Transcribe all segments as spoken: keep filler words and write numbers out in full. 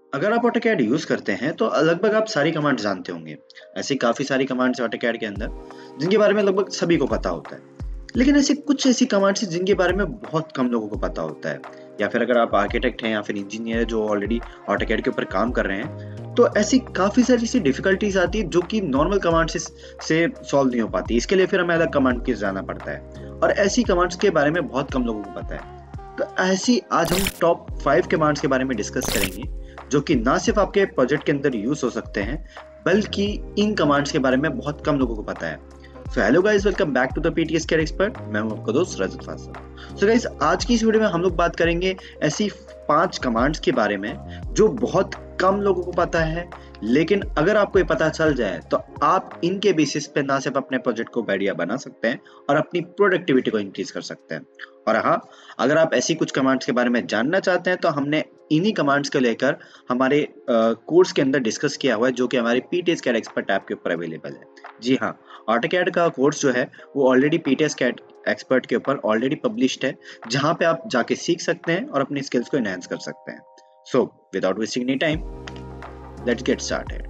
अगर आप AutoCAD use करते हैं तो लगभग आप सारी कमांड जानते होंगे। ऐसी काफ़ी सारी कमांड्स हैं ऑटोकैड के अंदर जिनके बारे में लगभग सभी को पता होता है। लेकिन ऐसी कुछ ऐसी कमांड्स हैं जिनके बारे में बहुत कम लोगों को पता होता है, या फिर अगर आप आर्किटेक्ट हैं या फिर इंजीनियर जो ऑलरेडी ऑटोकैड के ऊपर काम कर रहे हैं, तो ऐसी काफ़ी सारी ऐसी डिफ़िकल्टीज़ आती है जो कि नॉर्मल कमांड से से सॉल्व नहीं हो पाती। इसके लिए फिर हमें अलग कमांड की जाना पड़ता है और ऐसी कमांड्स के बारे में बहुत कम लोगों को पता है। तो ऐसी आज हम टॉप फाइव कमांड्स के बारे में डिस्कस करेंगे जो कि ना सिर्फ आपके प्रोजेक्ट के अंदर यूज हो सकते हैं, बल्कि इन कमांड्स के बारे में बहुत कम लोगों को पता है। So hello guys, welcome back to the PTS care expert. मैं हूं आपका दोस्त रजत फासल। सो गाइस, आज की इस वीडियो में हम लोग बात करेंगे ऐसी पांच कमांड्स के बारे में जो बहुत कम लोगों को पता है, लेकिन अगर आपको ये पता चल जाए तो आप इनके बेसिस पे ना सिर्फ अपने प्रोजेक्ट को बढ़िया बना सकते हैं और अपनी प्रोडक्टिविटी को इंक्रीज कर सकते हैं। और हाँ, अगर आप ऐसी कुछ कमांड्स के बारे में जानना चाहते हैं तो हमने इन्हीं कमांड्स को लेकर हमारे कोर्स के अंदर डिस्कस किया हुआ है, जो कि हमारे पीटीएस कैड एक्सपर्ट ऐप के ऊपर अवेलेबल है। जी हाँ, ऑटोकैड का कोर्स जो है वो ऑलरेडी पीटीएस कैड एक्सपर्ट के ऊपर ऑलरेडी पब्लिश्ड है, जहां पे आप जाके सीख सकते हैं और अपनी स्किल्स को एनहांस कर सकते हैं। So without wasting any time, let's get started.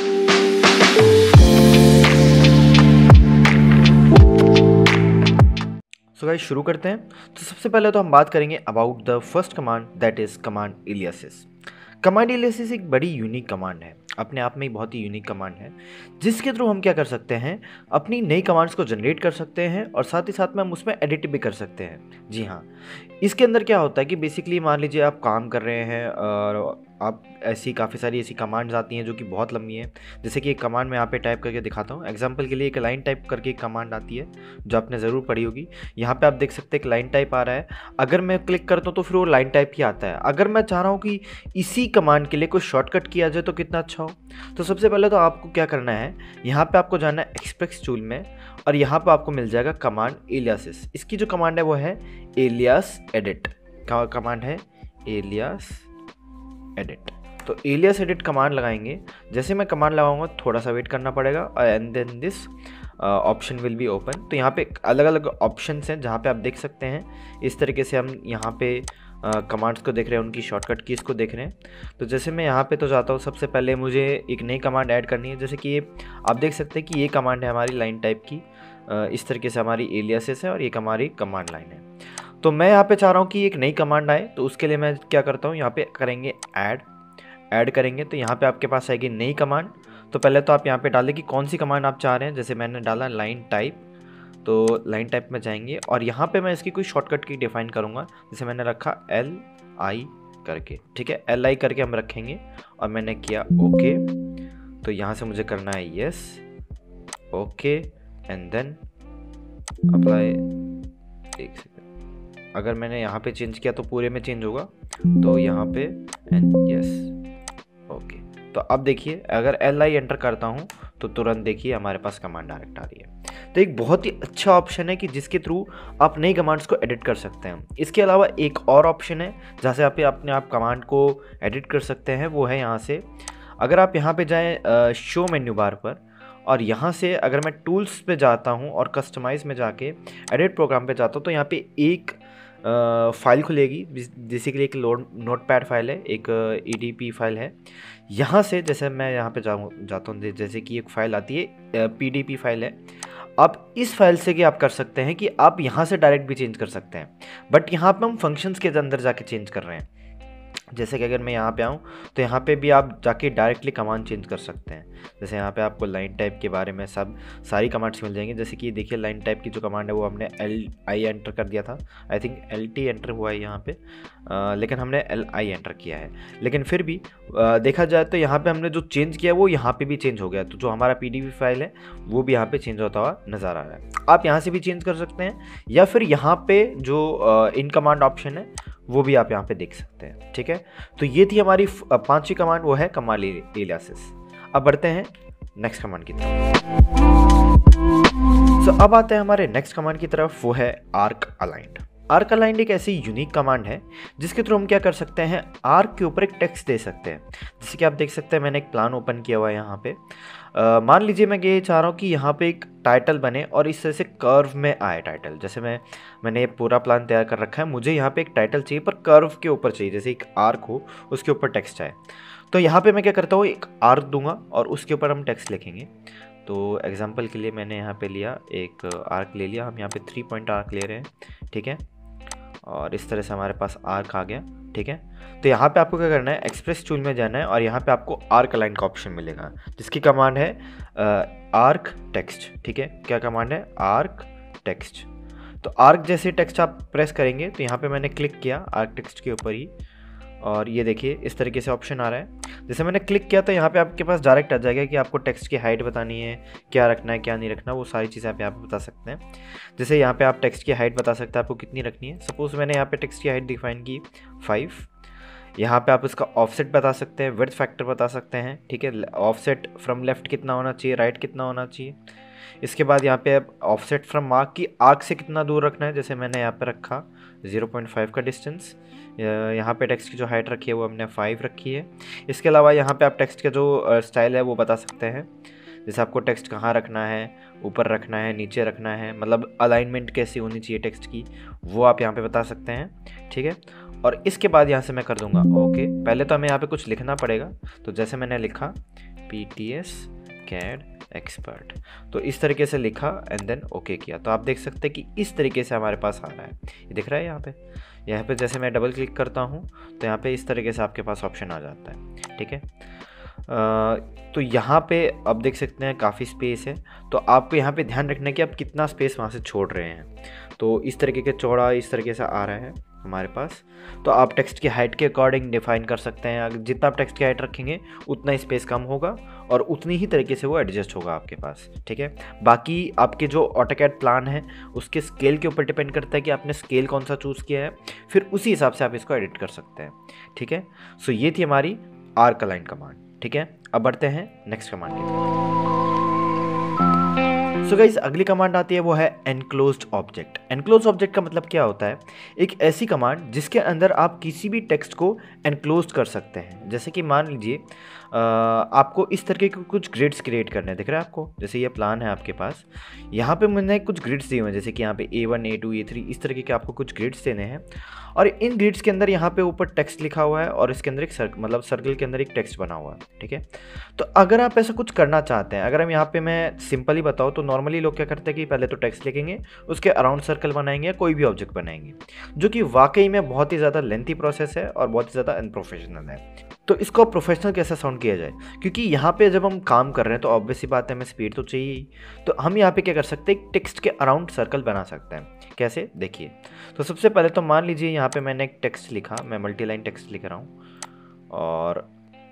So guys, शुरू करते हैं। तो सबसे पहले तो हम बात करेंगे about the first command, that is command aliases. Command aliases एक बड़ी यूनिक कमांड है, अपने आप में बहुत ही यूनिक कमांड है, जिसके थ्रू हम क्या कर सकते हैं, अपनी नई कमांड्स को जनरेट कर सकते हैं और साथ ही साथ में हम उसमें एडिट भी कर सकते हैं। जी हाँ, इसके अंदर क्या होता है कि बेसिकली मान लीजिए आप काम कर रहे हैं और आप ऐसी काफ़ी सारी ऐसी कमांड्स आती हैं जो कि बहुत लंबी हैं। जैसे कि एक कमांड मैं यहाँ पे टाइप करके दिखाता हूँ। एग्जांपल के लिए एक लाइन टाइप करके एक कमांड आती है जो आपने ज़रूर पढ़ी होगी। यहाँ पे आप देख सकते हैं एक लाइन टाइप आ रहा है। अगर मैं क्लिक करता हूँ तो फिर वो लाइन टाइप ही आता है। अगर मैं चाह रहा हूँ कि इसी कमांड के लिए कोई शॉर्टकट किया जाए तो कितना अच्छा हो। तो सबसे पहले तो आपको क्या करना है, यहाँ पर आपको जाना है एक्सप्रेस टूल में और यहाँ पर आपको मिल जाएगा कमांड एलियासिस। इसकी जो कमांड है वो है एलियास एडिट। कमांड है एलियास एडिट। तो एलियास एडिट कमांड लगाएंगे। जैसे मैं कमांड लगाऊंगा थोड़ा सा वेट करना पड़ेगा and then this option will be open. तो यहाँ पे अलग अलग ऑप्शंस हैं जहाँ पे आप देख सकते हैं। इस तरीके से हम यहाँ पे कमांड्स uh, को देख रहे हैं, उनकी शॉर्टकट कीज़ को देख रहे हैं। तो जैसे मैं यहाँ पे तो जाता हूँ, सबसे पहले मुझे एक नई कमांड ऐड करनी है। जैसे कि ये आप देख सकते हैं कि ये कमांड है हमारी लाइन टाइप की। uh, इस तरीके से हमारी एलियासिस है और ये हमारी कमांड लाइन है। तो मैं यहाँ पे चाह रहा हूँ कि एक नई कमांड आए, तो उसके लिए मैं क्या करता हूँ, यहाँ पे करेंगे ऐड ऐड करेंगे। तो यहाँ पे आपके पास आएगी नई कमांड। तो पहले तो आप यहाँ पे डालें कि कौन सी कमांड आप चाह रहे हैं। जैसे मैंने डाला लाइन टाइप, तो लाइन टाइप में जाएंगे और यहाँ पे मैं इसकी कोई शॉर्टकट की डिफाइन करूँगा। जैसे मैंने रखा एल आई करके, ठीक है, एल आई करके हम रखेंगे और मैंने किया ओके। तो यहाँ से मुझे करना है yes, okay and then apply. एक सेकेंड, अगर मैंने यहाँ पे चेंज किया तो पूरे में चेंज होगा। तो यहाँ पे एंड यस, ओके। तो अब देखिए, अगर एल आई एंटर करता हूँ तो तुरंत देखिए हमारे पास कमांड डायरेक्ट आ रही है। तो एक बहुत ही अच्छा ऑप्शन है कि जिसके थ्रू आप नई कमांड्स को एडिट कर सकते हैं। इसके अलावा एक और ऑप्शन है जहाँ से आप अपने आप कमांड को एडिट कर सकते हैं, वो है यहाँ से। अगर आप यहाँ पे जाएँ शो मेन्यू बार पर और यहाँ से अगर मैं टूल्स पे जाता हूँ और कस्टमाइज़ में जाके एडिट प्रोग्राम पे जाता हूँ, तो यहाँ पे एक फाइल खुलेगी। बेसिकली एक नोट पैड फाइल है, एक ई डी पी फाइल है। यहाँ से जैसे मैं यहाँ पे जाऊँ जाता हूँ जैसे कि एक फ़ाइल आती है, पी डी पी फाइल है। आप इस फाइल से क्या आप कर सकते हैं कि आप यहाँ से डायरेक्ट भी चेंज कर सकते हैं, बट यहाँ पे हम फंक्शंस के अंदर जाके चेंज कर रहे हैं। जैसे कि अगर मैं यहाँ पे आऊँ तो यहाँ पे भी आप जाके डायरेक्टली कमांड चेंज कर सकते हैं। जैसे यहाँ पे आपको लाइन टाइप के बारे में सब सारी कमांड्स मिल जाएंगी। जैसे कि देखिए लाइन टाइप की जो कमांड है वो हमने एल आई एंटर कर दिया था। I think L T enter हुआ है यहाँ पे, आ, लेकिन हमने एल आई एंटर किया है। लेकिन फिर भी आ, देखा जाए तो यहाँ पे हमने जो चेंज किया वो यहाँ पे भी चेंज हो गया। तो जो हमारा पी डी एफ फाइल है वो भी यहाँ पे चेंज होता हुआ नज़र आ रहा है। आप यहाँ से भी चेंज कर सकते हैं या फिर यहाँ पे जो इन कमांड ऑप्शन है वो भी आप यहाँ पे देख सकते हैं, ठीक है। तो ये थी हमारी पांचवी कमांड, वो है कमांड एलियासिस। अब बढ़ते हैं नेक्स्ट कमांड की तरफ। सो so, अब आते हैं हमारे नेक्स्ट कमांड की तरफ, वो है आर्क अलाइंड। आर्क अलाइंड एक ऐसी यूनिक कमांड है जिसके थ्रू हम क्या कर सकते हैं, आर्क के ऊपर एक टेक्स्ट दे सकते हैं। जैसे कि आप देख सकते हैं मैंने एक प्लान ओपन किया हुआ है यहाँ पे। uh, मान लीजिए मैं ये चाह रहा हूँ कि यहाँ पे एक टाइटल बने और इस तरह से कर्व में आए टाइटल। जैसे मैं मैंने ये पूरा प्लान तैयार कर रखा है, मुझे यहाँ पे एक टाइटल चाहिए पर कर्व के ऊपर चाहिए, जैसे एक आर्क हो उसके ऊपर टेक्स्ट आए। तो यहाँ पे मैं क्या करता हूँ, एक आर्क दूंगा और उसके ऊपर हम टेक्स्ट लिखेंगे। तो एग्जांपल के लिए मैंने यहाँ पे लिया एक आर्क ले लिया, हम यहाँ पे थ्री पॉइंट आर्क ले रहे हैं, ठीक है। और इस तरह से हमारे पास आर्क आ गया, ठीक है। तो यहाँ पे आपको क्या करना है, एक्सप्रेस टूल में जाना है और यहाँ पे आपको आर्क अलाइन का ऑप्शन मिलेगा जिसकी कमांड है आर्क टेक्स्ट, ठीक है। क्या कमांड है, आर्क टेक्स्ट। तो आर्क जैसे टेक्स्ट आप प्रेस करेंगे तो यहाँ पे मैंने क्लिक किया आर्क टेक्स्ट के ऊपर ही, और ये देखिए इस तरीके से ऑप्शन आ रहा है। जैसे मैंने क्लिक किया तो यहाँ पे आपके पास डायरेक्ट आ जाएगा कि आपको टेक्स्ट की हाइट बतानी है, क्या रखना है क्या नहीं रखना, वो सारी चीज़ें आप यहाँ पे बता सकते हैं। जैसे यहाँ पे आप टेक्स्ट की हाइट बता सकते हैं आपको कितनी रखनी है। सपोज मैंने यहाँ पे टेक्स्ट की हाइट डिफाइन की फाइव। यहाँ पे आप इसका ऑफसेट बता सकते हैं, विड्थ फैक्टर बता सकते हैं, ठीक है। ऑफसेट फ्रॉम लेफ्ट कितना होना चाहिए, राइट कितना होना चाहिए। इसके बाद यहाँ पे आप ऑफसेट फ्रॉम मार्क की आर्क से कितना दूर रखना है, जैसे मैंने यहाँ पे रखा ज़ीरो पॉइंट फाइव का डिस्टेंस। यहाँ पे टेक्स्ट की जो हाइट रखी है वो हमने फाइव रखी है। इसके अलावा यहाँ पे आप टेक्स्ट का जो स्टाइल है वो बता सकते हैं, जैसे आपको टेक्स्ट कहाँ रखना है, ऊपर रखना है, नीचे रखना है, मतलब अलाइनमेंट कैसी होनी चाहिए टेक्स्ट की, वो आप यहाँ पे बता सकते हैं, ठीक है। और इसके बाद यहाँ से मैं कर दूंगा ओके। पहले तो हमें यहाँ पे कुछ लिखना पड़ेगा, तो जैसे मैंने लिखा P T S CAD expert, तो इस तरीके से लिखा एंड देन ओके किया। तो आप देख सकते हैं कि इस तरीके से हमारे पास आ रहा है, ये दिख रहा है यहाँ पे। यहाँ पे जैसे मैं डबल क्लिक करता हूँ तो यहाँ पे इस तरीके से आपके पास ऑप्शन आ जाता है, ठीक है। तो यहाँ पे आप देख सकते हैं काफ़ी स्पेस है, तो आपको यहाँ पे ध्यान रखना है कि आप कितना स्पेस वहाँ से छोड़ रहे हैं। तो इस तरीके के चौड़ा इस तरीके से आ रहा है हमारे पास। तो आप टेक्स्ट की हाइट के अकॉर्डिंग डिफाइन कर सकते हैं, अगर जितना आप टेक्स्ट की हाइट रखेंगे उतना ही स्पेस कम होगा और उतनी ही तरीके से वो एडजस्ट होगा आपके पास, ठीक है। बाकी आपके जो ऑटोकैड प्लान है उसके स्केल के ऊपर डिपेंड करता है कि आपने स्केल कौन सा चूज़ किया है, फिर उसी हिसाब से आप इसको एडिट कर सकते हैं, ठीक है। सो ये थी हमारी आर्क अलाइन कमांड, ठीक है। अब बढ़ते हैं नेक्स्ट कमांड की तरफ। सो गाइस अगली कमांड आती है वो है एनक्लोज्ड ऑब्जेक्ट। एनक्लोज्ड ऑब्जेक्ट का मतलब क्या होता है, एक ऐसी कमांड जिसके अंदर आप किसी भी टेक्स्ट को एनक्लोज कर सकते हैं। जैसे कि मान लीजिए आपको इस तरीके के कुछ ग्रिड्स क्रिएट करने हैं, दिख रहा है आपको, जैसे ये प्लान है आपके पास, यहाँ पे मैंने कुछ ग्रिड्स दिए हुए हैं, जैसे कि यहाँ पे A one A two A three इस तरीके के आपको कुछ ग्रिड्स देने हैं और इन ग्रिड्स के अंदर यहाँ पे ऊपर टेक्स्ट लिखा हुआ है और इसके अंदर एक सर्कल मतलब सर्कल के अंदर एक टेक्स्ट बना हुआ है, ठीक है। तो अगर आप ऐसा कुछ करना चाहते हैं, अगर हम यहाँ पे मैं सिंपली बताऊँ तो नॉर्मली लोग क्या करते हैं कि पहले तो टेक्स्ट लिखेंगे, उसके अराउंड सर्कल बनाएंगे या कोई भी ऑब्जेक्ट बनाएंगे, जो कि वाकई में बहुत ही ज़्यादा लेंथी प्रोसेस है और बहुत ही ज़्यादा अनप्रोफेशनल है। तो इसको प्रोफेशनल कैसे साउंड किया जाए, क्योंकि यहाँ पे जब हम काम कर रहे हैं तो ऑब्वियस सी बात है हमें स्पीड तो चाहिए ही। तो हम यहाँ पे क्या कर सकते हैं, टेक्स्ट के अराउंड सर्कल बना सकते हैं। कैसे, देखिए। तो सबसे पहले तो मान लीजिए यहाँ पे मैंने एक टेक्स्ट लिखा, मैं मल्टी लाइन टेक्स्ट लिख रहा हूँ और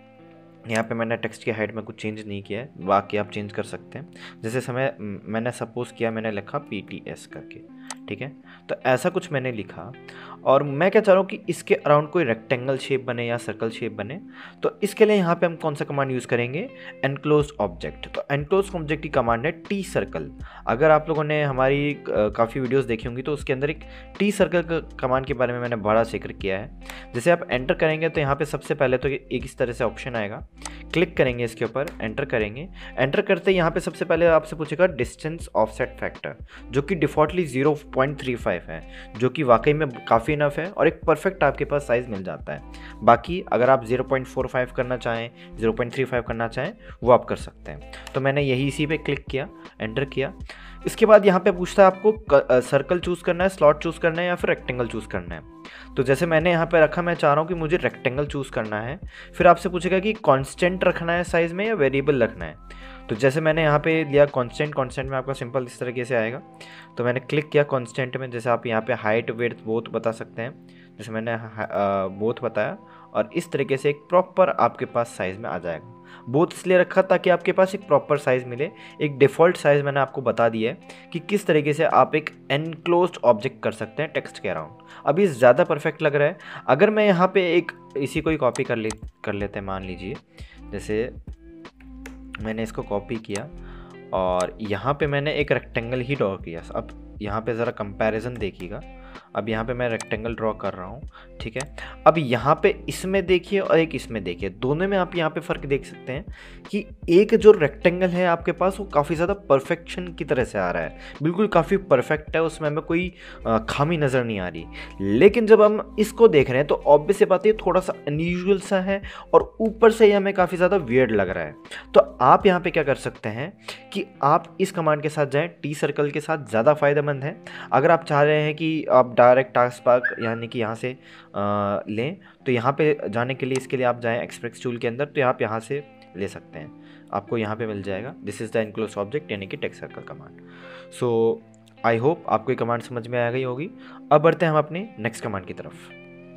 यहाँ पे मैंने टेक्स्ट की हाइट में कुछ चेंज नहीं किया है, बाकी आप चेंज कर सकते हैं। जैसे समय मैंने सपोज किया, मैंने लिखा पी टी एस करके, ठीक है। तो ऐसा कुछ मैंने लिखा और मैं क्या चाह रहा हूँ कि इसके अराउंड कोई रेक्टेंगल शेप बने या सर्कल शेप बने। तो इसके लिए यहाँ पे हम कौन सा कमांड यूज़ करेंगे, एनक्लोज्ड ऑब्जेक्ट। तो एनक्लोज्ड ऑब्जेक्ट की कमांड है टी सर्कल। अगर आप लोगों ने हमारी काफ़ी वीडियोस देखी होंगी तो उसके अंदर एक टी सर्कल कमांड के बारे में मैंने बड़ा जिक्र किया है। जैसे आप एंटर करेंगे तो यहाँ पे सबसे पहले तो एक इस तरह से ऑप्शन आएगा, क्लिक करेंगे इसके ऊपर, एंटर करेंगे। एंटर करते यहाँ पे सबसे पहले आपसे पूछेगा डिस्टेंस ऑफसेट फैक्टर, जो कि defaultly zero point three five है, जो कि वाकई में काफ़ी इनफ है और एक परफेक्ट आपके पास साइज़ मिल जाता है। बाकी अगर आप ज़ीरो पॉइंट फोर फाइव करना चाहें, ज़ीरो पॉइंट थ्री फाइव करना चाहें, वो आप कर सकते हैं। तो मैंने यही इसी पे क्लिक किया, एंटर किया। इसके बाद यहाँ पे पूछता है आपको सर्कल चूज़ करना है, स्लॉट चूज़ करना है या फिर रेक्टेंगल चूज़ करना है। तो जैसे मैंने यहाँ पे रखा, मैं चाह रहा हूँ कि मुझे रेक्टेंगल चूज़ करना है। फिर आपसे पूछेगा कि कांस्टेंट रखना है साइज़ में या वेरिएबल रखना है। तो जैसे मैंने यहाँ पे लिया कांस्टेंट, कांस्टेंट में आपका सिंपल इस तरीके से आएगा। तो मैंने क्लिक किया कांस्टेंट में। जैसे आप यहाँ पे हाइट विड्थ बोथ बता सकते हैं, जैसे मैंने बोथ बताया, और इस तरीके से एक प्रॉपर आपके पास साइज़ में आ जाएगा। बोथ इसलिए रखा ताकि आपके पास एक प्रॉपर साइज़ मिले। एक डिफ़ॉल्ट साइज़ मैंने आपको बता दिया है कि किस तरीके से आप एक एनक्लोज्ड ऑब्जेक्ट कर सकते हैं टेक्स्ट के अराउंड। अभी ज़्यादा परफेक्ट लग रहा है। अगर मैं यहाँ पे एक इसी को ही कॉपी कर ले कर लेते हैं, मान लीजिए जैसे मैंने इसको कॉपी किया और यहाँ पे मैंने एक रेक्टेंगल ही ड्रॉ किया। अब यहाँ पे ज़रा कंपैरिजन देखिएगा, अब यहाँ पे मैं रेक्टेंगल ड्रॉ कर रहा हूँ, ठीक है। अब यहाँ पे इसमें देखिए और एक इसमें देखिए, दोनों में आप यहाँ पे फ़र्क देख सकते हैं कि एक जो रेक्टेंगल है आपके पास वो काफ़ी ज़्यादा परफेक्शन की तरह से आ रहा है, बिल्कुल काफ़ी परफेक्ट है, उसमें हमें कोई खामी नज़र नहीं आ रही। लेकिन जब हम इसको देख रहे हैं तो ऑब्वियस सी बात है थोड़ा सा अनयूजुअल सा है और ऊपर से ही हमें काफ़ी ज़्यादा वियर्ड लग रहा है। तो आप यहाँ पे क्या कर सकते हैं कि आप इस कमांड के साथ जाएं, टी सर्कल के साथ ज़्यादा फ़ायदेमंद है। अगर आप चाह रहे हैं कि आप डायरेक्ट टास्क पार्क यानी कि यहाँ से आ, लें, तो यहाँ पे जाने के लिए इसके लिए आप जाएं एक्सप्रेस टूल के अंदर, तो आप यहाँ से ले सकते हैं, आपको यहाँ पे मिल जाएगा this is the enclose object यानी कि text circle command. So I hope आपको ये कमांड समझ में आ गई होगी। अब बढ़ते हैं हम अपने नेक्स्ट कमांड की तरफ।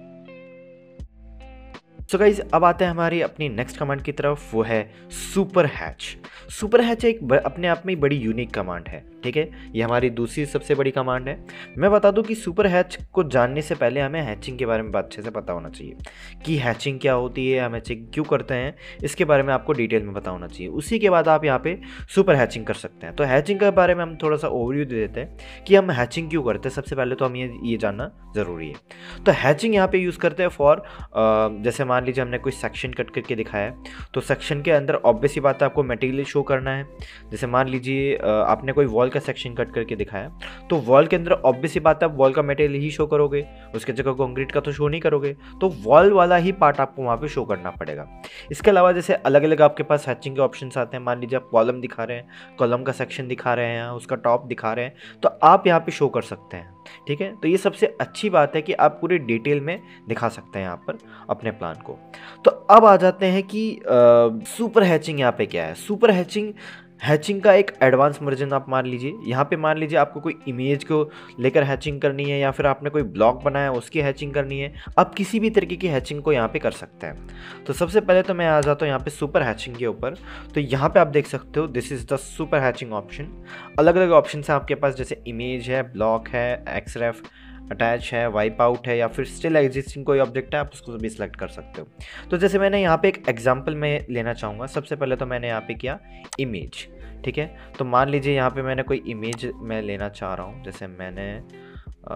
सो so गाइज अब आते हैं हमारी अपनी नेक्स्ट कमांड की तरफ, वो है सुपर हैच। सुपर हैच एक ब, अपने आप में ही बड़ी यूनिक कमांड है, ठीक है। ये हमारी दूसरी सबसे बड़ी कमांड है। मैं बता दूं कि सुपर हैच को जानने से पहले हमें हैचिंग के बारे में अच्छे से पता होना चाहिए कि हैचिंग क्या होती है, हम हैचिंग क्यों करते हैं, इसके बारे में आपको डिटेल में पता होना चाहिए। उसी के बाद आप यहाँ पे सुपर हैचिंग कर सकते हैं। तो हैचिंग के बारे में हम थोड़ा सा ओवरव्यू दे देते हैं कि हम हैचिंग क्यों करते हैं। सबसे पहले तो हम ये ये जानना ज़रूरी है। तो हैचिंग यहाँ पे यूज़ करते हैं फॉर, जैसे मान लीजिए हमने कोई सेक्शन कट करके दिखाया है, तो सेक्शन के अंदर ऑब्वियस ही बात है आपको मटेरियल शो करना है। जैसे मान लीजिए आपने कोई वॉल का सेक्शन कट करके दिखाया, तो वॉल के अंदर ऑब्वियस ही बात है आप वॉल का मटेरियल ही शो करोगे, उसके जगह कंक्रीट का तो शो नहीं करोगे, तो वॉल वाला ही पार्ट आपको वहाँ पे शो करना पड़ेगा। इसके अलावा जैसे अलग अलग आपके पास हैचिंग के ऑप्शंस आते हैं। मान लीजिए आप कॉलम दिखा रहे हैं, कॉलम का सेक्शन दिखा रहे हैं, उसका टॉप दिखा रहे हैं, तो आप यहाँ पे शो कर सकते हैं, ठीक है। तो ये सबसे अच्छी बात है कि आप पूरे डिटेल में दिखा सकते हैं यहाँ पर अपने प्लान को। तो अब आ जाते हैं कि सुपर हैचिंग यहाँ पे क्या है। सुपर हैचिंग हैचिंग का एक एडवांस वर्जन आप मान लीजिए। यहाँ पे मान लीजिए आपको कोई इमेज को लेकर हैचिंग करनी है या फिर आपने कोई ब्लॉग बनाया उसकी हैचिंग करनी है, आप किसी भी तरीके की हैचिंग को यहाँ पे कर सकते हैं। तो सबसे पहले तो मैं आ जाता हूँ यहाँ पे सुपर हैचिंग के ऊपर। तो यहाँ पे आप देख सकते हो this is the super hatching option. अलग अलग ऑप्शन है आपके पास, जैसे इमेज है, ब्लॉक है, एक्सरेफ, अटैच है, वाइप आउट है, या फिर स्टिल एग्जिस्टिंग कोई ऑब्जेक्ट है, आप उसको भी सिलेक्ट कर सकते हो। तो जैसे मैंने यहाँ पे एक एग्जांपल में लेना चाहूँगा। सबसे पहले तो मैंने यहाँ पे किया इमेज, ठीक है। तो मान लीजिए यहाँ पे मैंने कोई इमेज मैं लेना चाह रहा हूँ। जैसे मैंने आ,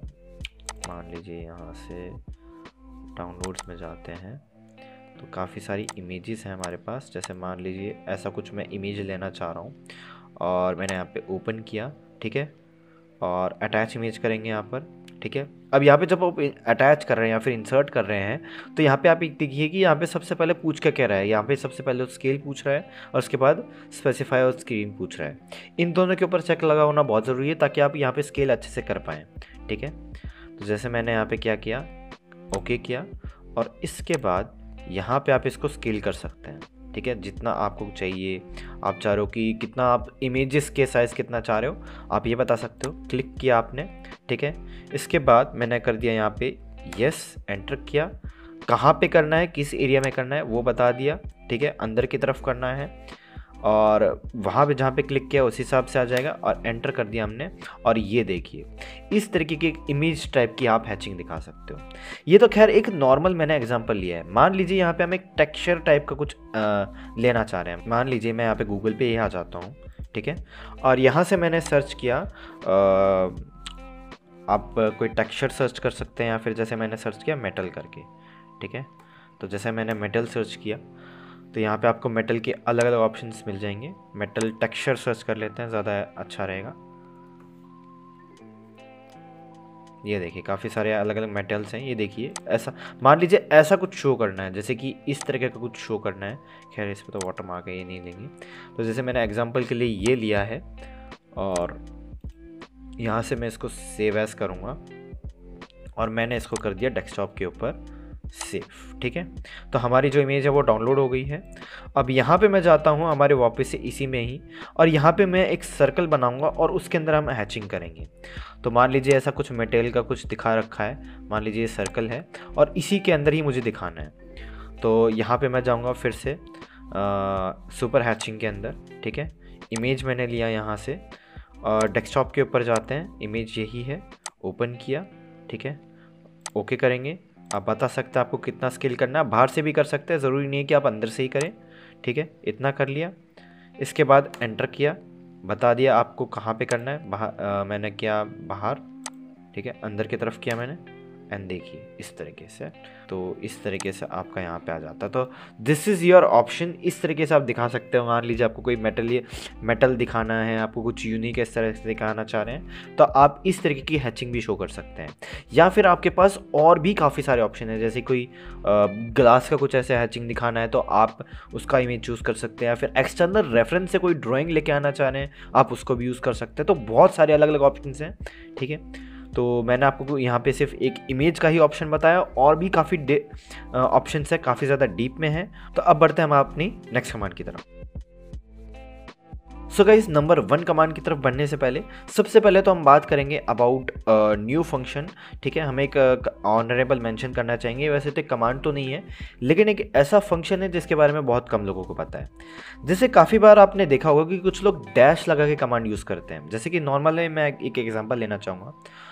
मान लीजिए यहाँ से डाउनलोड्स में जाते हैं तो काफ़ी सारी इमेजेस हैं हमारे पास। जैसे मान लीजिए ऐसा कुछ मैं इमेज लेना चाह रहा हूँ और मैंने यहाँ पे ओपन किया, ठीक है, और अटैच इमेज करेंगे यहाँ पर, ठीक है। अब यहाँ पे जब आप अटैच कर रहे हैं या फिर इंसर्ट कर रहे हैं, तो यहाँ पे आप देखिए कि यहाँ पे सबसे पहले पूछ क्या कह रहा है। यहाँ पे सबसे पहले स्केल पूछ रहा है और उसके बाद स्पेसिफाई और स्क्रीन पूछ रहा है। इन दोनों के ऊपर चेक लगा होना बहुत ज़रूरी है ताकि आप यहाँ पे स्केल अच्छे से कर पाएँ, ठीक है। तो जैसे मैंने यहाँ पे क्या किया, ओके किया, और इसके बाद यहाँ पे आप इसको स्केल कर सकते हैं, ठीक है, जितना आपको चाहिए। आप चाह रहे हो कि कितना आप इमेजेस के साइज़ कितना चाह रहे हो, आप ये बता सकते हो। क्लिक किया आपने, ठीक है। इसके बाद मैंने कर दिया यहाँ पे यस, एंटर किया। कहाँ पे करना है, किस एरिया में करना है वो बता दिया, ठीक है। अंदर की तरफ करना है और वहाँ पे जहाँ पे क्लिक किया उस हिसाब से आ जाएगा, और एंटर कर दिया हमने। और ये देखिए इस तरीके की इमेज टाइप की आप हैचिंग दिखा सकते हो। ये तो खैर एक नॉर्मल मैंने एग्जांपल लिया है। मान लीजिए यहाँ पे हम एक टेक्सचर टाइप का कुछ आ, लेना चाह रहे हैं। मान लीजिए मैं यहाँ पे गूगल पे यहाँ जाता हूँ, ठीक है, और यहाँ से मैंने सर्च किया, आ, आप कोई टेक्सचर सर्च कर सकते हैं या फिर जैसे मैंने सर्च किया मेटल करके, ठीक है। तो जैसे मैंने मेटल सर्च किया तो यहाँ पे आपको मेटल के अलग अलग ऑप्शंस मिल जाएंगे। मेटल टेक्सचर सर्च कर लेते हैं, ज़्यादा अच्छा रहेगा। ये देखिए काफ़ी सारे अलग अलग मेटल्स हैं। ये देखिए ऐसा मान लीजिए ऐसा कुछ शो करना है, जैसे कि इस तरीके का कुछ शो करना है। खैर इस पर तो वाटर मार्क है, ये नहीं लेंगे। तो जैसे मैंने एग्जांपल के लिए ये लिया है और यहाँ से मैं इसको सेव एज करूँगा और मैंने इसको कर दिया डेस्कटॉप के ऊपर सेव, ठीक है। तो हमारी जो इमेज है वो डाउनलोड हो गई है। अब यहाँ पे मैं जाता हूँ हमारे वापस से इसी में ही, और यहाँ पे मैं एक सर्कल बनाऊँगा और उसके अंदर हम हैचिंग करेंगे। तो मान लीजिए ऐसा कुछ मटेरियल का कुछ दिखा रखा है, मान लीजिए ये सर्कल है और इसी के अंदर ही मुझे दिखाना है। तो यहाँ पे मैं जाऊँगा फिर से आ, सुपर हैचिंग के अंदर, ठीक है। इमेज मैंने लिया यहाँ से और डेस्कटॉप के ऊपर जाते हैं, इमेज यही है, ओपन किया, ठीक है, ओके करेंगे। आप बता सकते हैं आपको कितना स्केल करना है, बाहर से भी कर सकते हैं, ज़रूरी नहीं है कि आप अंदर से ही करें, ठीक है। इतना कर लिया, इसके बाद एंटर किया, बता दिया आपको कहाँ पे करना है। बाहर मैंने किया बाहर, ठीक है, अंदर की तरफ किया मैंने एंड देखिए इस तरीके से, तो इस तरीके से आपका यहाँ पे आ जाता है। तो दिस इज़ योर ऑप्शन, इस तरीके से आप दिखा सकते हो। मान लीजिए आपको कोई मेटल ये मेटल दिखाना है, आपको कुछ यूनिक इस तरह से दिखाना चाह रहे हैं, तो आप इस तरीके की हैचिंग भी शो कर सकते हैं। या फिर आपके पास और भी काफ़ी सारे ऑप्शन हैं, जैसे कोई ग्लास का कुछ ऐसे हैचिंग दिखाना है तो आप उसका इमेज चूज़ कर सकते हैं, या फिर एक्सटर्नल रेफरेंस से कोई ड्राइंग लेके आना चाह रहे हैं आप उसको भी यूज़ कर सकते हैं। तो बहुत सारे अलग अलग ऑप्शन हैं, ठीक है। तो मैंने आपको यहाँ पे सिर्फ एक इमेज का ही ऑप्शन बताया, और भी काफ़ी ऑप्शन है, काफ़ी ज़्यादा डीप में है। तो अब बढ़ते हैं हम अपनी नेक्स्ट कमांड की तरफ। So guys, number one command की तरफ बढ़ने से पहले सबसे पहले तो हम बात करेंगे अबाउट न्यू फंक्शन, ठीक है। हम एक ऑनरेबल मेंशन करना चाहेंगे। वैसे तो कमांड तो नहीं है, लेकिन एक ऐसा फंक्शन है जिसके बारे में बहुत कम लोगों को पता है। जैसे काफ़ी बार आपने देखा होगा कि कुछ लोग डैश लगा के कमांड यूज़ करते हैं। जैसे कि नॉर्मली मैं एक एग्जाम्पल लेना चाहूँगा।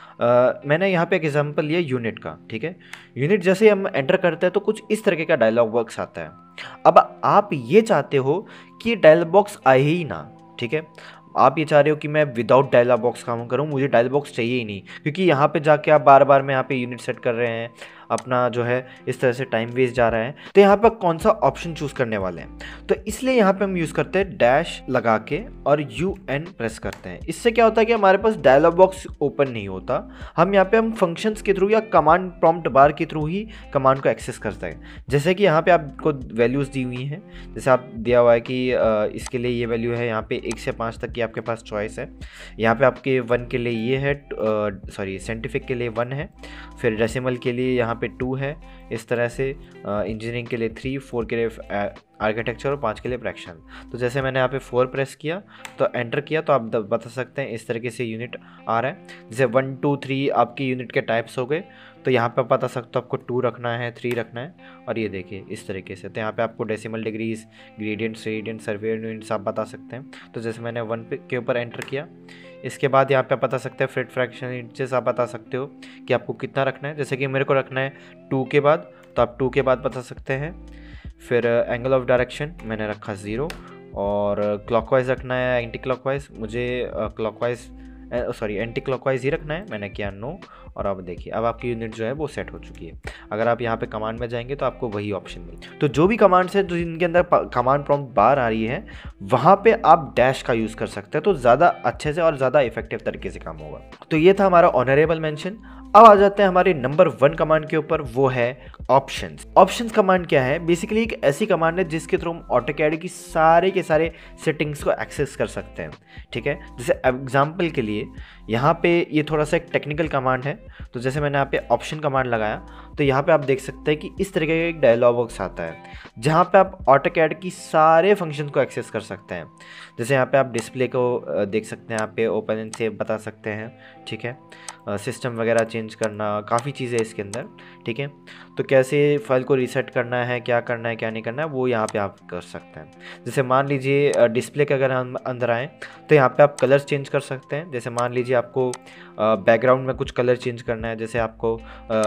Uh, मैंने यहाँ पे एक एग्जांपल लिया यूनिट का, ठीक है। यूनिट जैसे हम एंटर करते हैं तो कुछ इस तरीके का डायलॉग बॉक्स आता है। अब आप ये चाहते हो कि डायलॉग बॉक्स आए ही ना, ठीक है। आप ये चाह रहे हो कि मैं विदाउट डायलॉग बॉक्स काम करूँ, मुझे डायलॉग बॉक्स चाहिए ही नहीं, क्योंकि यहाँ पे जाके आप बार बार में यहाँ पे यूनिट सेट कर रहे हैं, अपना जो है इस तरह से टाइम वेस्ट जा रहा है। तो यहाँ पर कौन सा ऑप्शन चूज़ करने वाले हैं, तो इसलिए यहाँ पे हम यूज़ करते हैं डैश लगा के और यू एन प्रेस करते हैं। इससे क्या होता है कि हमारे पास डायलॉग बॉक्स ओपन नहीं होता, हम यहाँ पे हम फंक्शंस के थ्रू या कमांड प्रॉम्प्ट बार के थ्रू ही कमांड को एक्सेस करते हैं। जैसे कि यहाँ पे आपको वैल्यूज़ दी हुई हैं, जैसे आप दिया हुआ है कि इसके लिए ये वैल्यू है, यहाँ पे एक से पाँच तक की आपके पास चॉइस है। यहाँ पे आपके वन के लिए ये है, सॉरी साइंटिफिक के लिए वन है, फिर डेसिमल के लिए यहाँ पे टू है, इस तरह से इंजीनियरिंग के लिए थ्री, फोर के लिए आर्किटेक्चर और पाँच के लिए फ्रैक्शन। तो जैसे मैंने यहाँ पे फोर प्रेस किया तो एंटर किया, तो आप बता सकते हैं इस तरीके से यूनिट आ रहा है। जैसे वन टू थ्री आपकी यूनिट के टाइप्स हो गए, तो यहाँ पे बता सकते हो आपको टू रखना है, थ्री रखना है, और ये देखिए इस तरीके से। तो यहाँ पे आपको decimal degrees, gradients, radiant, survey units आप बता सकते हैं। तो जैसे मैंने वन पे के ऊपर एंटर किया, इसके बाद यहाँ पे आप बता सकते हैं फ्रेट फ्रैक्शन इंचेस, आप बता सकते हो कि आपको कितना रखना है। जैसे कि मेरे को रखना है टू के बाद, तो आप टू के बाद बता सकते हैं। फिर एंगल ऑफ डायरेक्शन मैंने रखा ज़ीरो, और क्लॉकवाइज रखना है, एंटी क्लॉकवाइज मुझे क्लॉकवाइज सॉरी एंटी क्लॉकवाइज ही रखना है, मैंने किया नो। और अब देखिए अब आपकी यूनिट जो है वो सेट हो चुकी है। अगर आप यहाँ पे कमांड में जाएंगे तो आपको वही ऑप्शन मिले। तो जो भी कमांड्स है जो इनके अंदर कमांड प्रॉम्प्ट बार आ रही है, वहाँ पे आप डैश का यूज़ कर सकते हैं, तो ज़्यादा अच्छे से और ज़्यादा इफेक्टिव तरीके से काम होगा। तो ये था हमारा ऑनरेबल मेंशन। अब आ जाते हैं हमारे नंबर वन कमांड के ऊपर, वो है ऑप्शंस। ऑप्शंस कमांड क्या है? बेसिकली एक ऐसी कमांड है जिसके थ्रू हम ऑटोकैड की सारे के सारे सेटिंग्स को एक्सेस कर सकते हैं, ठीक है। जैसे एग्जांपल के लिए यहाँ पे ये थोड़ा सा एक टेक्निकल कमांड है, तो जैसे मैंने यहाँ पे ऑप्शन कमांड लगाया तो यहाँ पे आप देख सकते हैं कि इस तरीके का एक डायलॉग बॉक्स आता है जहाँ पे आप ऑटोकैड की सारे फंक्शन को एक्सेस कर सकते हैं। जैसे यहाँ पे आप डिस्प्ले को देख सकते हैं, यहाँ पे ओपन एंड सेव बता सकते हैं, ठीक है। सिस्टम वगैरह चेंज करना, काफ़ी चीज़ें इसके अंदर, ठीक है। तो कैसे फाइल को रीसेट करना है, क्या करना है क्या नहीं करना है, वो यहाँ पे आप कर सकते हैं। जैसे मान लीजिए डिस्प्ले के अगर हम अंदर आएँ तो यहाँ पे आप कलर्स चेंज कर सकते हैं। जैसे मान लीजिए आपको बैकग्राउंड में कुछ कलर चेंज करना है, जैसे आपको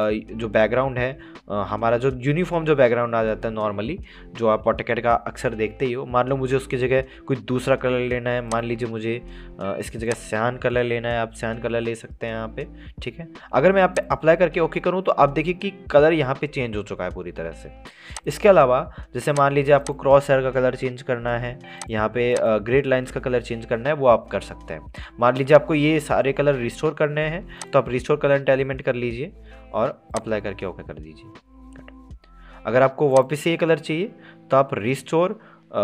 जो बैकग्राउंड है, हमारा जो यूनिफॉर्म जो बैकग्राउंड आ जाता है नॉर्मली, जो आप ऑटोकैड का अक्सर देखते ही हो, मान लो मुझे उसकी जगह कोई दूसरा कलर लेना है, मान लीजिए मुझे इसकी जगह सियान कलर लेना है, आप सियान कलर ले सकते हैं यहाँ पे, ठीक है। अगर मैं यहाँ पे अप्लाई करके ओके करूँ तो आप देखिए कि कलर यहाँ पे चेंज हो चुका है पूरी तरह से। इसके अलावा जैसे मान लीजिए आपको क्रॉस हेयर का कलर चेंज करना है, यहाँ पे ग्रेड लाइन्स का कलर चेंज करना है, वो आप कर सकते हैं। मान लीजिए आपको ये सारे कलर रिस्टोर करने हैं तो आप रिस्टोर कलर एलिमेंट कर लीजिए और अप्लाई करके ओके कर दीजिए। अगर आपको वापस से ये कलर चाहिए तो आप रिस्टोर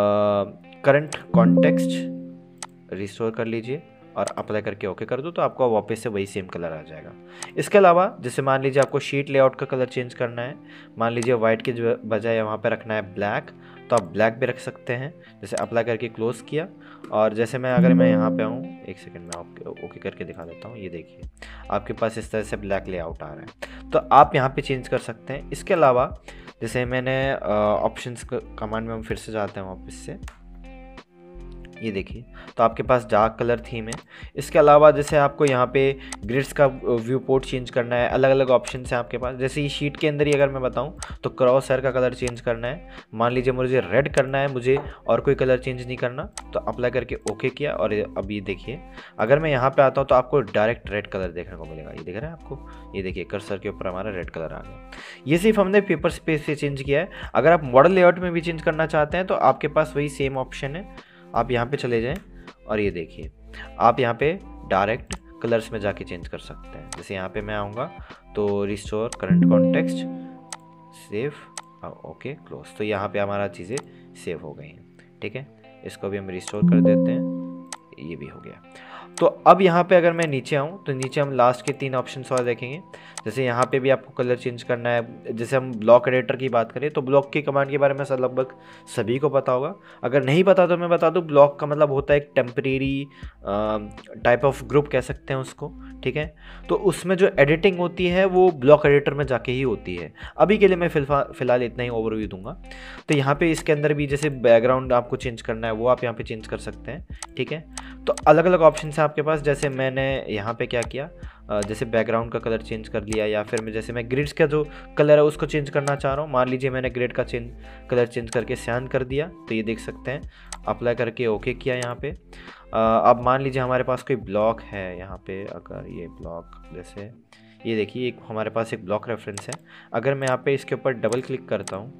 करंट कॉन्टेक्स्ट रिस्टोर कर लीजिए और अप्लाई करके ओके कर दो, तो आपको वापस से वही सेम कलर आ जाएगा। इसके अलावा जैसे मान लीजिए आपको शीट लेआउट का कलर चेंज करना है, मान लीजिए वाइट के बजाय वहाँ पे रखना है ब्लैक, तो आप ब्लैक भी रख सकते हैं। जैसे अप्लाई करके क्लोज किया, और जैसे मैं अगर मैं यहाँ पे आऊँ, एक सेकंड में आपके ओके करके दिखा देता हूँ, ये देखिए आपके पास इस तरह से ब्लैक लेआउट आ रहा है, तो आप यहाँ पे चेंज कर सकते हैं। इसके अलावा जैसे मैंने ऑप्शंस कमांड में हम फिर से जाते हैं वापस से, ये देखिए, तो आपके पास डार्क कलर थीम है। इसके अलावा जैसे आपको यहाँ पे ग्रिड्स का व्यू पोर्ट चेंज करना है, अलग अलग ऑप्शन हैं आपके पास। जैसे ये शीट के अंदर ही अगर मैं बताऊँ तो क्रॉस हेयर का कलर चेंज करना है, मान लीजिए मुझे रेड करना है, मुझे और कोई कलर चेंज नहीं करना, तो अप्लाई करके ओके किया। और अब ये देखिए, अगर मैं यहाँ पे आता हूँ तो आपको डायरेक्ट रेड कलर देखने को मिलेगा। ये दिख रहा है आपको, ये देखिए कर्सर के ऊपर हमारा रेड कलर आ गया। ये सिर्फ हमने पेपर स्पेस से चेंज किया है। अगर आप मॉडल लेआउट में भी चेंज करना चाहते हैं तो आपके पास वही सेम ऑप्शन है, आप यहाँ पे चले जाएं और ये देखिए आप यहाँ पे डायरेक्ट कलर्स में जाके चेंज कर सकते हैं। जैसे यहाँ पे मैं आऊँगा तो restore current context, save, okay, close. तो यहाँ पे हमारा चीज़ें सेव हो गई हैं, ठीक है। इसको भी हम रिस्टोर कर देते हैं, ये भी हो गया। तो अब यहाँ पे अगर मैं नीचे आऊँ तो नीचे हम लास्ट के तीन ऑप्शंस और देखेंगे। जैसे यहाँ पे भी आपको कलर चेंज करना है। जैसे हम ब्लॉक एडिटर की बात करें तो ब्लॉक की कमांड के बारे में सर लगभग सभी को पता होगा। अगर नहीं पता तो मैं बता दूँ, ब्लॉक का मतलब होता है एक टेम्परेरी टाइप ऑफ ग्रुप कह सकते हैं उसको, ठीक है। तो उसमें जो एडिटिंग होती है वो ब्लॉक एडिटर में जाके ही होती है। अभी के लिए मैं फिलहाल इतना ही ओवरव्यू दूंगा। तो यहाँ पे इसके अंदर भी जैसे बैकग्राउंड आपको चेंज करना है वो आप यहाँ पे चेंज कर सकते हैं, ठीक है। तो अलग अलग ऑप्शन है आपके पास। जैसे मैंने यहाँ पे क्या किया, जैसे बैकग्राउंड का कलर चेंज कर लिया, या फिर मैं जैसे मैं ग्रिड्स का जो कलर है उसको चेंज करना चाह रहा हूँ। मान लीजिए मैंने ग्रिड का चेंज कलर चेंज करके सियान कर दिया, तो ये देख सकते हैं, अप्लाई करके ओके किया यहाँ पे। अब मान लीजिए हमारे पास कोई ब्लॉक है यहाँ पे, अगर ये ब्लॉक जैसे ये देखिए एक हमारे पास एक ब्लॉक रेफरेंस है। अगर मैं यहाँ पे इसके ऊपर डबल क्लिक करता हूँ,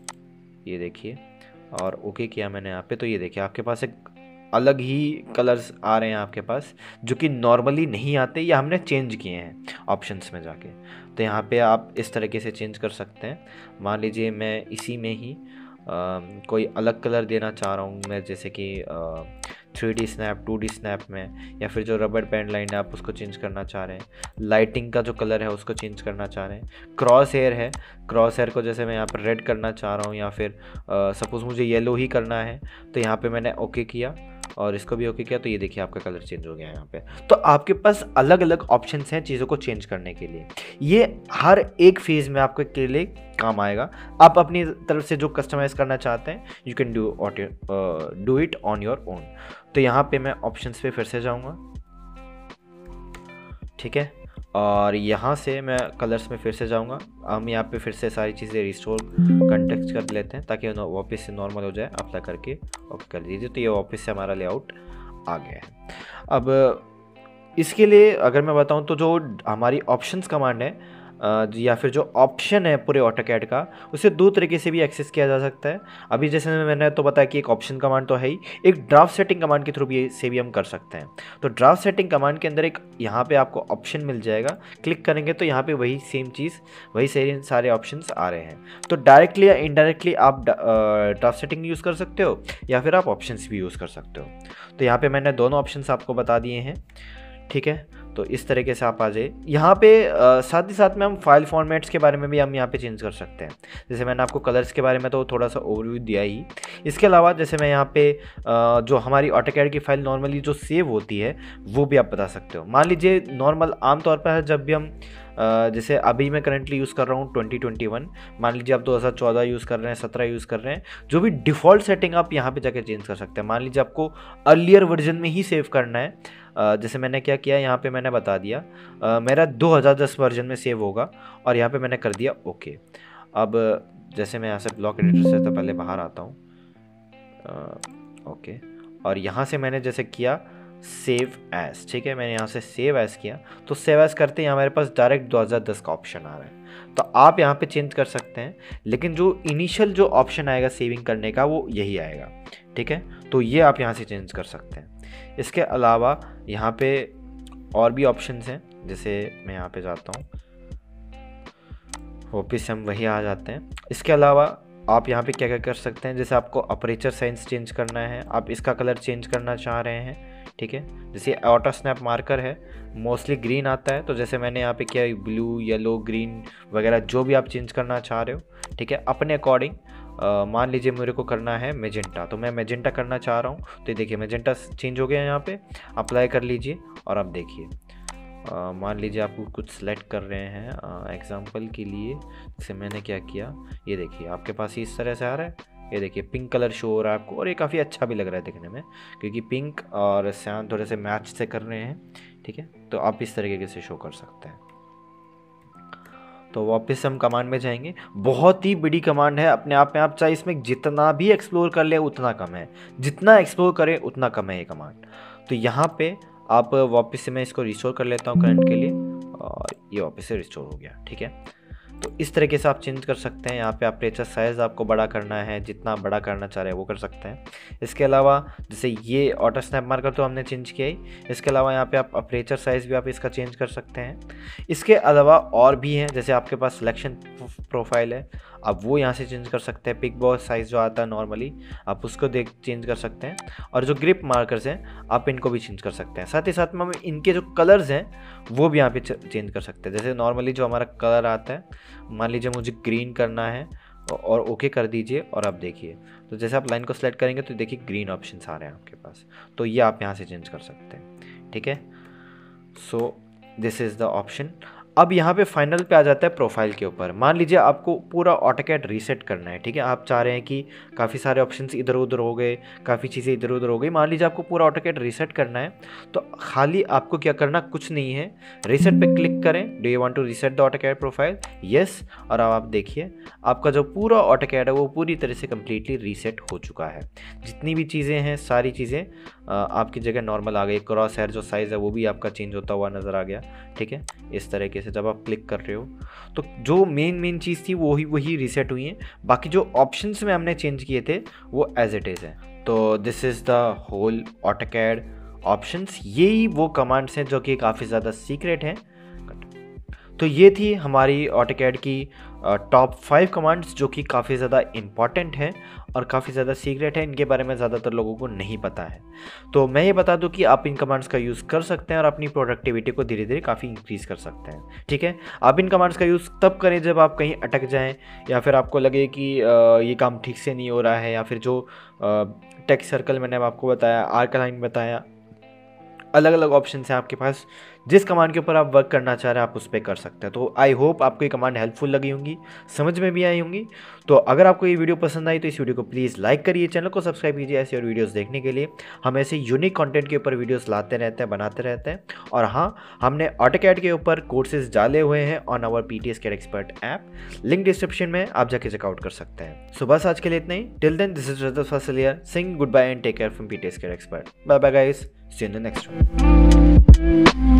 ये देखिए, और ओके किया मैंने यहाँ पे, तो ये देखिए आपके पास एक अलग ही कलर्स आ रहे हैं आपके पास, जो कि नॉर्मली नहीं आते या हमने चेंज किए हैं ऑप्शंस में जाके। तो यहाँ पे आप इस तरीके से चेंज कर सकते हैं। मान लीजिए मैं इसी में ही आ, कोई अलग कलर देना चाह रहा हूँ मैं, जैसे कि three D snap, two D snap में, या फिर जो रबर बैंड लाइन है आप उसको चेंज करना चाह रहे हैं, लाइटिंग का जो कलर है उसको चेंज करना चाह रहे हैं, क्रॉस हेयर है, क्रॉस हेयर को जैसे मैं यहाँ पर रेड करना चाह रहा हूँ, या फिर सपोज़ मुझे येलो ही करना है, तो यहाँ पे मैंने ओके किया और इसको भी ओके किया, तो ये देखिए आपका कलर चेंज हो गया है यहाँ पे। तो आपके पास अलग अलग ऑप्शंस हैं चीज़ों को चेंज करने के लिए। ये हर एक फेज़ में आपके के लिए काम आएगा। आप अपनी तरफ से जो कस्टमाइज़ करना चाहते हैं, you can do do it on your own. तो यहाँ पे मैं ऑप्शंस पे फिर से जाऊँगा, ठीक है, और यहाँ से मैं कलर्स में फिर से जाऊँगा। हम यहाँ पे फिर से सारी चीज़ें रिस्टोर कंटेक्स्ट कर लेते हैं ताकि वापस से नॉर्मल हो जाए। अप्लाई करके ओके कर दीजिए, तो ये वापस से हमारा लेआउट आ गया है। अब इसके लिए अगर मैं बताऊँ तो जो हमारी ऑप्शंस कमांड है या फिर जो ऑप्शन है पूरे ऑटोकैड का, उसे दो तरीके से भी एक्सेस किया जा सकता है। अभी जैसे मैंने तो बताया कि एक ऑप्शन कमांड तो है ही, एक ड्राफ्ट सेटिंग कमांड के थ्रू भी से भी हम कर सकते हैं। तो ड्राफ्ट सेटिंग कमांड के अंदर एक यहाँ पे आपको ऑप्शन मिल जाएगा, क्लिक करेंगे तो यहाँ पे वही सेम चीज़, वही सारे सारे ऑप्शंस आ रहे हैं। तो डायरेक्टली या इनडायरेक्टली आप ड्राफ्ट सेटिंग यूज़ कर सकते हो या फिर आप ऑप्शंस भी यूज़ कर सकते हो। तो यहाँ पर मैंने दोनों ऑप्शंस आपको बता दिए हैं, ठीक है। तो इस तरीके से आप आ जाए। यहाँ पे आ, साथ ही साथ में हम फाइल फॉर्मेट्स के बारे में भी हम यहाँ पे चेंज कर सकते हैं। जैसे मैंने आपको कलर्स के बारे में तो थोड़ा सा ओवरव्यू दिया ही। इसके अलावा जैसे मैं यहाँ पे आ, जो हमारी ऑटोकैड की फाइल नॉर्मली जो सेव होती है वो भी आप बता सकते हो। मान लीजिए नॉर्मल आमतौर पर जब भी हम Uh, जैसे अभी मैं करंटली यूज़ कर रहा हूँ ट्वेंटी ट्वेंटी वन, मान लीजिए आप दो हज़ार चौदह यूज़ कर रहे हैं, सत्रह यूज़ कर रहे हैं, जो भी डिफ़ॉल्ट सेटिंग आप यहाँ पे जाके चेंज कर सकते हैं। मान लीजिए आपको अर्लियर वर्जन में ही सेव करना है, uh, जैसे मैंने क्या किया यहाँ पे मैंने बता दिया, uh, मेरा दो हज़ार दस वर्जन में सेव होगा और यहाँ पे मैंने कर दिया ओके। अब जैसे मैं यहाँ से ब्लॉक एडिटर से तो पहले बाहर आता हूँ, ओके, और यहाँ से मैंने जैसे किया सेव एज, ठीक है, मैंने यहाँ से सेव एज किया, तो सेव एज करते ही हमारे पास डायरेक्ट दो हज़ार दस का ऑप्शन आ रहा है। तो आप यहाँ पे चेंज कर सकते हैं, लेकिन जो इनिशियल जो ऑप्शन आएगा सेविंग करने का वो यही आएगा, ठीक है। तो ये आप यहाँ से चेंज कर सकते हैं। इसके अलावा यहाँ पे और भी ऑप्शंस हैं, जैसे मैं यहाँ पे जाता हूँ, वापिस हम वही आ जाते हैं। इसके अलावा आप यहाँ पे क्या क्या कर सकते हैं, जैसे आपको अपर्चर साइज चेंज करना है, आप इसका कलर चेंज करना चाह रहे हैं, ठीक है। जैसे ऑटो स्नैप मार्कर है, मोस्टली ग्रीन आता है, तो जैसे मैंने यहाँ पे किया ब्लू, येलो, ग्रीन वगैरह जो भी आप चेंज करना चाह रहे हो, ठीक है, अपने अकॉर्डिंग। मान लीजिए मेरे को करना है मेजेंटा, तो मैं मेजेंटा करना चाह रहा हूँ, तो देखिए मेजेंटा चेंज हो गया यहाँ पे। अप्लाई कर लीजिए और अब देखिए मान लीजिए आप कुछ सेलेक्ट कर रहे हैं एग्जांपल के लिए, जैसे मैंने क्या किया, ये देखिए आपके पास इस तरह से आ रहा है, ये देखिए पिंक कलर शो हो रहा है आपको, और ये काफ़ी अच्छा भी लग रहा है देखने में, क्योंकि पिंक और सियान थोड़े से मैच से कर रहे हैं, ठीक है। तो आप इस तरीके से शो कर सकते हैं। तो वापस हम कमांड में जाएंगे। बहुत ही बड़ी कमांड है अपने आप में, आप चाहे इसमें जितना भी एक्सप्लोर कर ले उतना कम है, जितना एक्सप्लोर करें उतना कम है ये कमांड। तो यहाँ पे आप वापस से मैं इसको रिस्टोर कर लेता हूँ करंट के लिए, और ये वापस से रिस्टोर हो गया, ठीक है। तो इस तरीके से आप चेंज कर सकते हैं। यहाँ पे अपर्चर साइज़ आपको बड़ा करना है, जितना बड़ा करना चाह रहे हैं वो कर सकते हैं। इसके अलावा जैसे ये ऑटो स्नैप मार्कर तो हमने चेंज किया ही, इसके अलावा यहाँ पे आप अपर्चर साइज़ भी आप इसका चेंज कर सकते हैं। इसके अलावा और भी हैं, जैसे आपके पास सिलेक्शन प्रोफाइल है, आप वो यहाँ से चेंज कर सकते हैं। पिक बॉक्स साइज़ जो आता है नॉर्मली, आप उसको देख चेंज कर सकते हैं। और जो ग्रिप मार्कर्स हैं आप इनको भी चेंज कर सकते हैं। साथ ही साथ में हम इनके जो कलर्स हैं वो भी यहाँ पे चेंज कर सकते हैं। जैसे नॉर्मली जो हमारा कलर आता है, मान लीजिए मुझे ग्रीन करना है और ओके कर दीजिए, और आप देखिए तो जैसे आप लाइन को सेलेक्ट करेंगे तो देखिए ग्रीन ऑप्शंस आ रहे हैं आपके पास, तो ये आप यहाँ से चेंज कर सकते हैं, ठीक है। So this is the option. अब यहाँ पे फाइनल पे आ जाता है प्रोफाइल के ऊपर। मान लीजिए आपको पूरा ऑटोकैड रीसेट करना है, ठीक है। आप चाह रहे हैं कि काफ़ी सारे ऑप्शंस इधर उधर हो गए, काफ़ी चीज़ें इधर उधर हो गई, मान लीजिए आपको पूरा ऑटोकैड रीसेट करना है, तो खाली आपको क्या करना, कुछ नहीं है, रीसेट पे क्लिक करें। Do you want to reset the AutoCAD profile, yes. और अब आप देखिए आपका जो पूरा ऑटोकैड है वो पूरी तरह से कम्प्लीटली रीसेट हो चुका है। जितनी भी चीज़ें हैं सारी चीज़ें आपकी जगह नॉर्मल आ गई। क्रॉस हेयर जो साइज़ है वो भी आपका चेंज होता हुआ नज़र आ गया, ठीक है। इस तरीके से जब आप क्लिक कर रहे हो तो जो मेन मेन चीज़ थी वही वही रीसेट हुई है, बाकी जो ऑप्शंस में हमने चेंज किए थे वो एज इट इज़ है। तो this is the whole AutoCAD options. यही वो कमांड्स हैं जो कि काफ़ी ज़्यादा सीक्रेट हैं। तो ये थी हमारी ऑटोकैड की टॉप फाइव कमांड्स जो कि काफ़ी ज़्यादा इम्पॉर्टेंट हैं और काफ़ी ज़्यादा सीक्रेट है, इनके बारे में ज़्यादातर लोगों को नहीं पता है। तो मैं ये बता दूं कि आप इन कमांड्स का यूज़ कर सकते हैं और अपनी प्रोडक्टिविटी को धीरे धीरे काफ़ी इंक्रीज़ कर सकते हैं, ठीक है। आप इन कमांड्स का यूज़ तब करें जब आप कहीं अटक जाएं, या फिर आपको लगे कि ये काम ठीक से नहीं हो रहा है, या फिर जो टेक्स्ट सर्कल मैंने आपको बताया, आर्क लाइन बताया, अलग अलग ऑप्शन हैं आपके पास। जिस कमांड के ऊपर आप वर्क करना चाह रहे हैं आप उस पर कर सकते हैं। तो आई होप आपको ये कमांड हेल्पफुल लगी होंगी, समझ में भी आई होंगी। तो अगर आपको ये वीडियो पसंद आई तो इस वीडियो को प्लीज़ लाइक करिए, चैनल को सब्सक्राइब कीजिए ऐसे और वीडियोस देखने के लिए। हम ऐसे यूनिक कंटेंट के ऊपर वीडियोस लाते रहते हैं, बनाते रहते हैं। और हाँ, हमने ऑटोकैड के ऊपर कोर्सेज डाले हुए हैं on our PTS CAD expert app, link description में, आप जाके चेकआउट कर सकते हैं। सो बस आज के लिए इतना ही। Till then, this is Rajat Fasalia Singh good bye and take care from PTS CAD expert. Bye bye guys, see you in the next one.